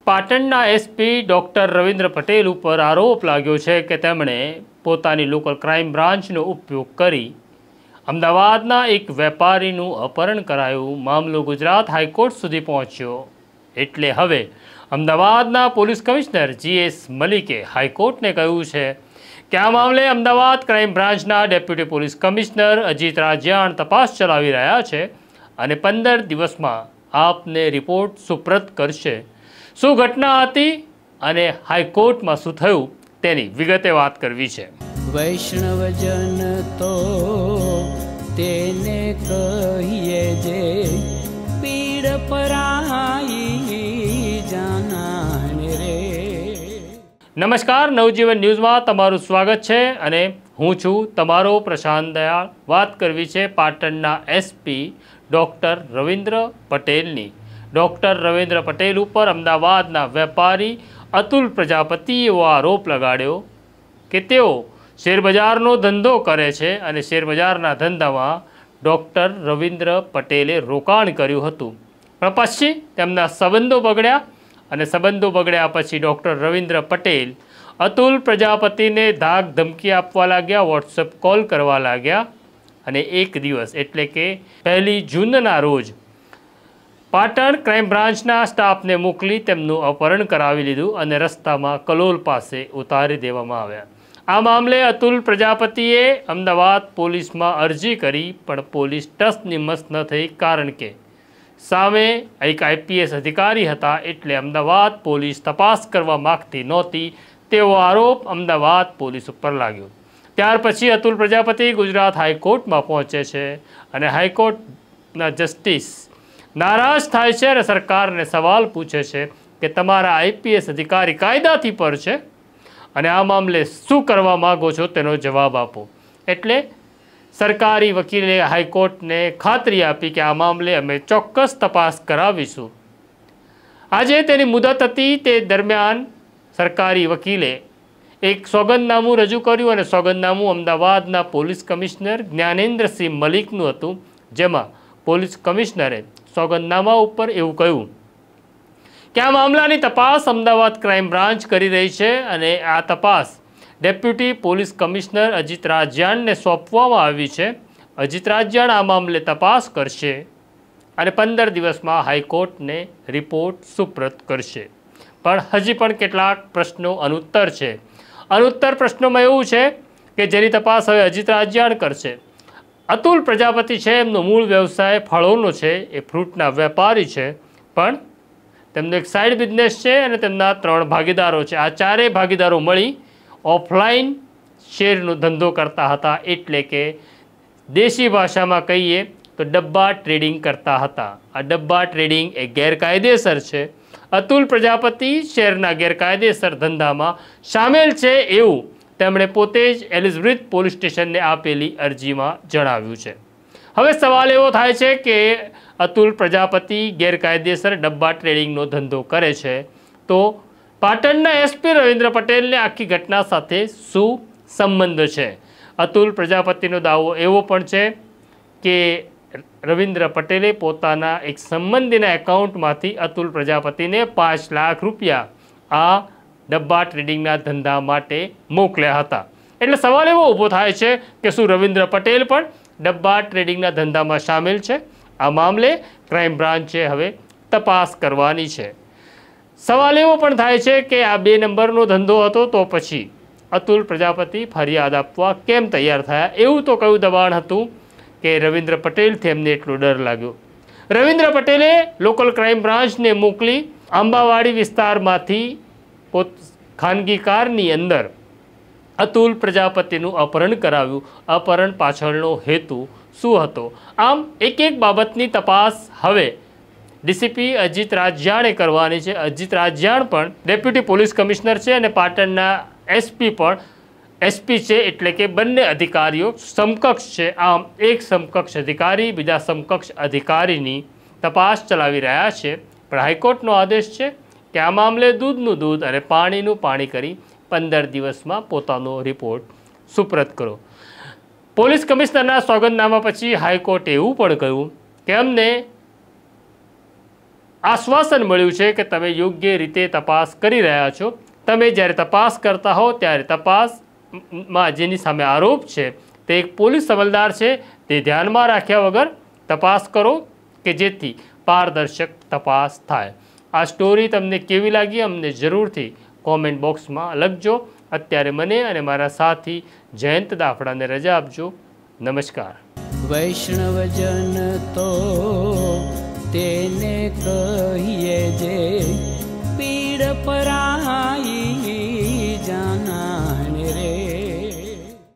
પાટણના SP doctor Ravindra Patel ઉપર આરોપ લાગ્યો છે કે તેમણે પોતાની લોકલ ક્રાઇમ બ્રાન્ચનો ઉપયોગ કરી અમદાવાદના એક વેપારીનું અપહરણ કરાયું. મામલો ગુજરાત હાઈકોર્ટ સુધી પહોંચ્યો. એટલે હવે અમદાવાદના પોલીસ કમિશનર GS મલિકે હાઈકોર્ટને કહ્યું છે કે આ મામલે અમદાવાદ ક્રાઇમ બ્રાન્ચના deputy police commissioner Ajit Rajyan તપાસ ચલાવી રહ્યા છે અને 15 દિવસમાં આપને રિપોર્ટ સુપ્રત કરશે. શું ઘટના હતી અને હાઈકોર્ટમાં શું થયું તેની વિગતે વાત કરવી છે. વૈષ્ણવજન તો તેને કહીએ જે પીડ પરાઈ જાનાને રે. નમસ્કાર, નવજીવન ન્યૂઝમાં તમારું સ્વાગત છે અને હું છું તમારો પ્રશાંત દયાળ. વાત કરવી છે પાટણના એસપી ડોક્ટર રવિન્દ્ર પટેલની. ડોક્ટર રવિન્દ્ર પટેલ ઉપર અમદાવાદના વેપારી અતુલ પ્રજાપતિએ એવો આરોપ લગાડ્યો કે તેઓ શેરબજારનો ધંધો કરે છે અને શેરબજારના ધંધામાં ડોક્ટર રવિન્દ્ર પટેલે રોકાણ કર્યું હતું, પણ પછી તેમના સંબંધો બગડ્યા અને સંબંધો બગડ્યા પછી ડોક્ટર રવિન્દ્ર પટેલ અતુલ પ્રજાપતિને ધાક ધમકી આપવા લાગ્યા, વોટ્સએપ કોલ કરવા લાગ્યા અને એક દિવસ એટલે કે 1 જૂનના રોજ પાટણ ક્રાઇમ બ્રાન્ચના સ્ટાફને મોકલી તેમનું અપહરણ કરાવી લીધું અને રસ્તામાં કલોલ પાસે ઉતારી દેવામાં આવ્યા. આ મામલે અતુલ પ્રજાપતિએ અમદાવાદ પોલીસમાં અરજી કરી પણ પોલીસ ટસની મસ ન થઈ, કારણ કે સામે એક IPS અધિકારી હતા એટલે અમદાવાદ પોલીસ તપાસ કરવા માગતી નહોતી તેવો આરોપ અમદાવાદ પોલીસ ઉપર લાગ્યો. ત્યાર પછી અતુલ પ્રજાપતિ ગુજરાત હાઈકોર્ટમાં પહોંચે છે અને હાઈકોર્ટના જસ્ટિસ નારાજ થાય છે અને સરકારને સવાલ પૂછે છે કે તમારા IPS અધિકારી કાયદાથી પર છે અને આ મામલે શું કરવા માગો છો તેનો જવાબ આપો. એટલે સરકારી વકીલે હાઈકોર્ટને ખાતરી આપી કે આ મામલે અમે ચોક્કસ તપાસ કરાવીશું. આજે તેની મુદત હતી, તે દરમિયાન સરકારી વકીલે એક સોગંદનામું રજૂ કર્યું અને સોગંદનામું અમદાવાદના પોલીસ કમિશનર જ્ઞાનેન્દ્રસિંહ મલિકનું હતું, જેમાં પોલીસ કમિશનરે સોગંદનામા ઉપર એવું કહ્યું કે આ મામલાની તપાસ અમદાવાદ ક્રાઇમ બ્રાન્ચ કરી રહી છે અને આ તપાસ ડેપ્યુટી પોલીસ કમિશનર અજીત રાજ્યાણને સોંપવામાં આવી છે. અજીત રાજ્યાણ આ મામલે તપાસ કરશે અને 15 દિવસમાં હાઈકોર્ટને રિપોર્ટ સુપ્રત કરશે. પણ હજી પણ કેટલાક પ્રશ્નો અનુત્તર છે. અનુત્તર પ્રશ્નોમાં એવું છે કે જેની તપાસ હવે અજીત રાજ્યાણ કરશે. અતુલ પ્રજાપતિ છે, એમનો મૂળ વ્યવસાય ફળોનો છે, એ ફ્રૂટના વેપારી છે, પણ તેમનો એક સાઇડ બિઝનેસ છે અને તેમના 3 ભાગીદારો છે. આ 4 ભાગીદારો મળી ઓફલાઈન શેરનો ધંધો કરતા હતા, એટલે કે દેશી ભાષામાં કહીએ તો ડબ્બા ટ્રેડિંગ કરતા હતા. આ ડબ્બા ટ્રેડિંગ એ ગેરકાયદેસર છે. અતુલ પ્રજાપતિ શેરના ગેરકાયદેસર ધંધામાં સામેલ છે એવું તેમણે પોતે જ એલિઝબ્રિથ પોલીસ સ્ટેશનને આપેલી અરજીમાં જણાવ્યું છે. હવે સવાલ એવો થાય છે કે અતુલ પ્રજાપતિ ગેરકાયદેસર ડબ્બા ટ્રેડિંગનો ધંધો કરે છે, તો પાટણના એસપી રવિન્દ્ર પટેલને આખી ઘટના સાથે શું સંબંધ છે? અતુલ પ્રજાપતિનો દાવો એવો પણ છે કે રવિન્દ્ર પટેલે પોતાના એક સંબંધીના એકાઉન્ટમાંથી અતુલ પ્રજાપતિને 5 લાખ રૂપિયા આ ડબ્બા ટ્રેડિંગના ધંધા માટે મોકલ્યા હતા. એટલે સવાલ એવો ઊભો થાય છે કે શું રવિન્દ્ર પટેલ પણ ડબ્બા ટ્રેડિંગના ધંધામાં સામેલ છે? આ મામલે ક્રાઇમ બ્રાન્ચે હવે તપાસ કરવાની છે. સવાલ એવો પણ થાય છે કે આ 2 નંબરનો ધંધો હતો, તો પછી અતુલ પ્રજાપતિ ફરિયાદ આપવા કેમ તૈયાર થયા? એવું તો કયું દબાણ હતું કે રવિન્દ્ર પટેલથી એમને એટલો ડર લાગ્યો? રવિન્દ્ર પટેલે લોકલ ક્રાઇમ બ્રાન્ચને મોકલી આંબાવાડી વિસ્તારમાંથી ખાનગી કારની અંદર અતુલ પ્રજાપતિનું અપહરણ કરાવ્યું. અપહરણ પાછળનો હેતુ શું હતો? આમ એક બાબતની તપાસ હવે ડીસીપી અજીત રાજ્યાણે કરવાની છે. અજીત રાજ્યાણ પણ ડેપ્યુટી પોલીસ કમિશનર છે અને પાટણના એસપી પણ એસપી છે, એટલે કે બંને અધિકારીઓ સમકક્ષ છે. આમ એક સમકક્ષ અધિકારી બીજા સમકક્ષ અધિકારીની તપાસ ચલાવી રહ્યા છે. પણ હાઈકોર્ટનો આદેશ છે કે આ મામલે દૂધનું દૂધ અને પાણીનું પાણી કરી 15 દિવસમાં પોતાનો રિપોર્ટ સુપ્રત કરો. પોલીસ કમિશનરના સોગંદનામા પછી હાઈકોર્ટે એવું પણ કહ્યું કે અમને આશ્વાસન મળ્યું છે કે તમે યોગ્ય રીતે તપાસ કરી રહ્યા છો. તમે જ્યારે તપાસ કરતા હો ત્યારે તપાસમાં જેની સામે આરોપ છે તે એક પોલીસ અમલદાર છે તે ધ્યાનમાં રાખ્યા વગર તપાસ કરો કે જેથી પારદર્શક તપાસ થાય. આ સ્ટોરી તમને કેવી લાગી અમને જરૂરથી કોમેન્ટ બોક્સમાં લખજો. અત્યારે મને અને મારા સાથી જયંત દાફડાને રજા આપજો. નમસ્કાર. વૈષ્ણવજન તો તેને કહીએ જે પીડ પરા